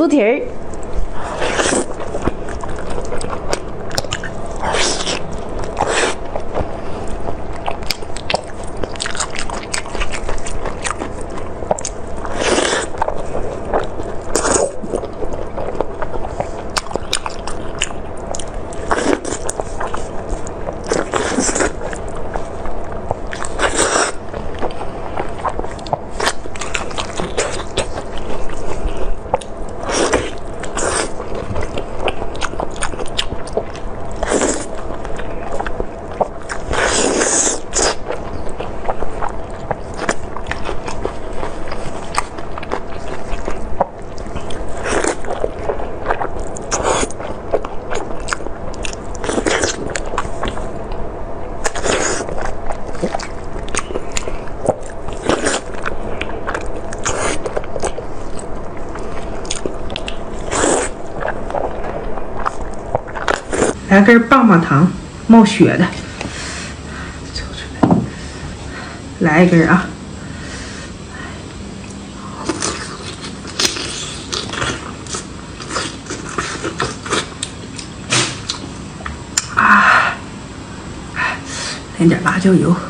猪蹄儿。 来根棒棒糖，冒血的，来一根啊！啊，来点辣椒油。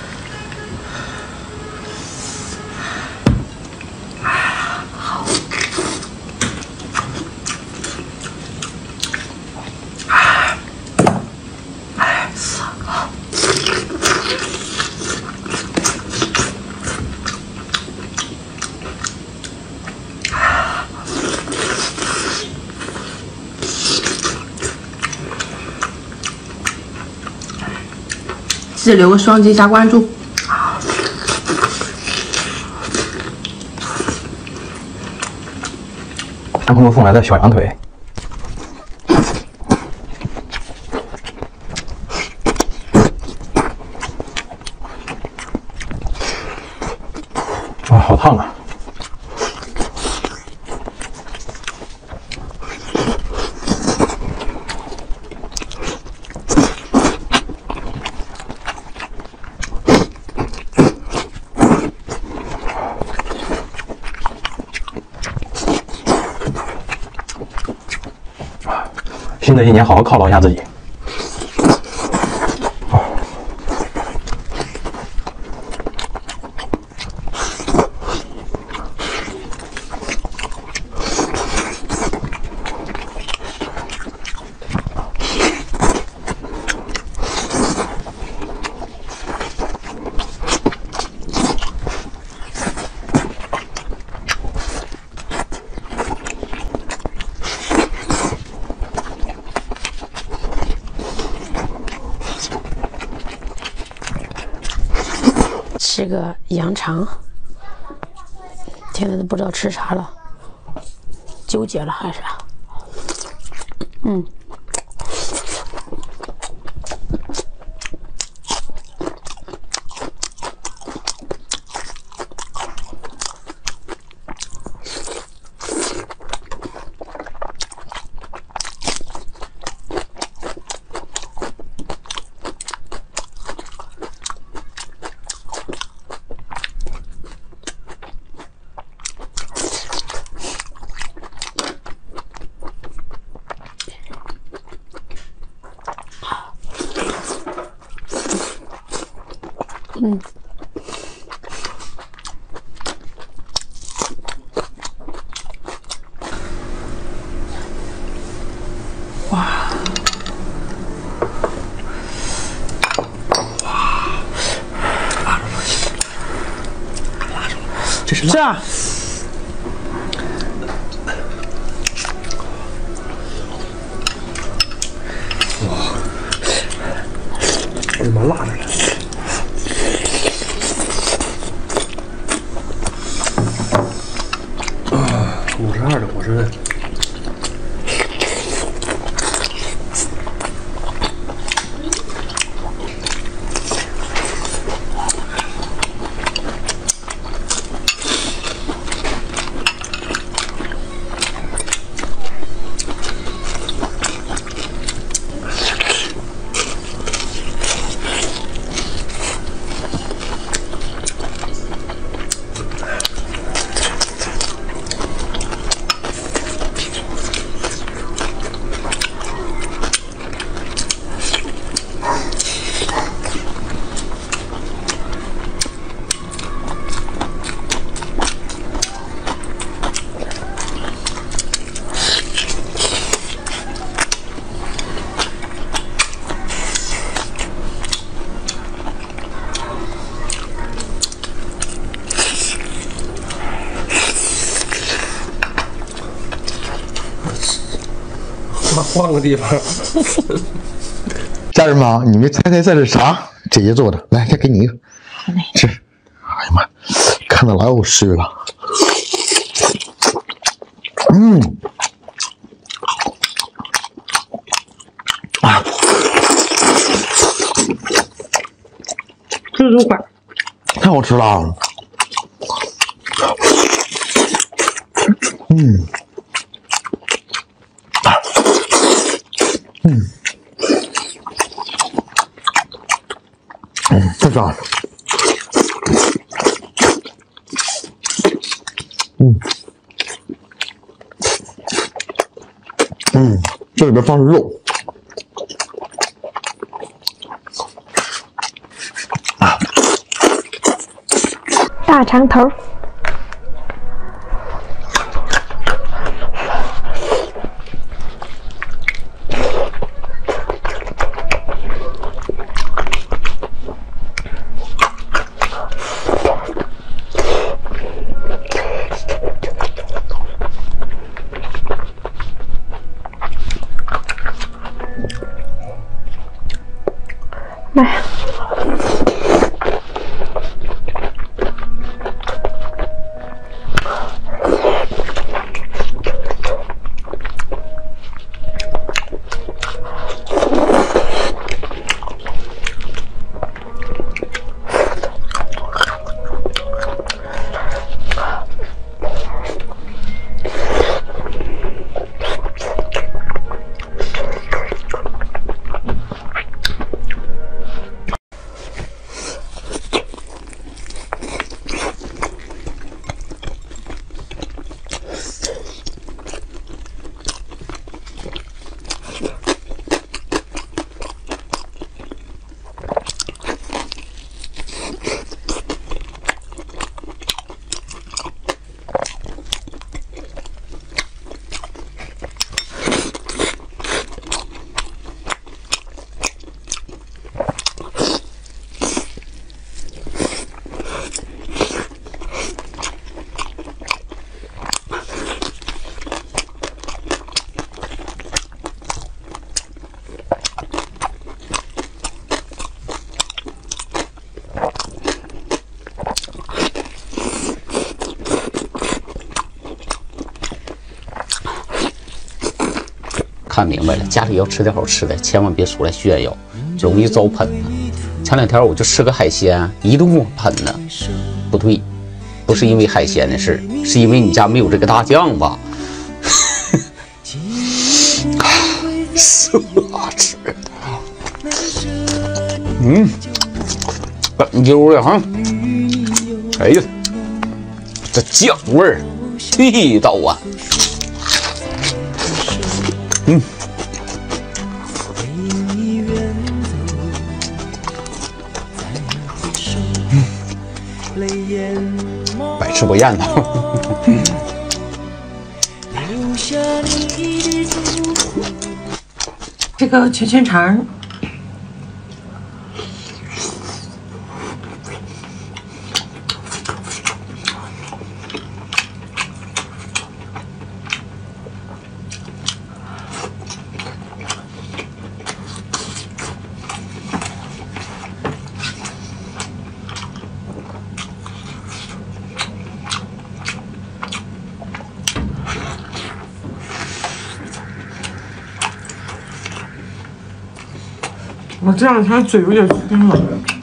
记得留个双击加关注。 男朋友送来的小羊腿，哇，好烫啊！ 新的一年，好好犒劳一下自己。 吃个羊肠，天天都不知道吃啥了，纠结了还是？ 这是是啊， 还是蛮辣的。52的伙食。 换个地方。 家人们，你们猜猜这是啥？姐姐做的，来，再给你一个，吃。哎呀妈，看得老有食欲了。 猪肉块， 太好吃了。太爽了。这里边放的肉。 大肠头。妈呀！ 看明白了，家里要吃点好吃的，千万别出来炫耀，容易遭喷呢。前2天我就吃个海鲜，一顿给我喷呢。不对，不是因为海鲜的事，是因为你家没有这个大酱吧？是我吃的。本揪的哈。哎呀，这酱味儿地道啊！百吃不厌的。 这个圈圈肠。我这两天嘴有点青了。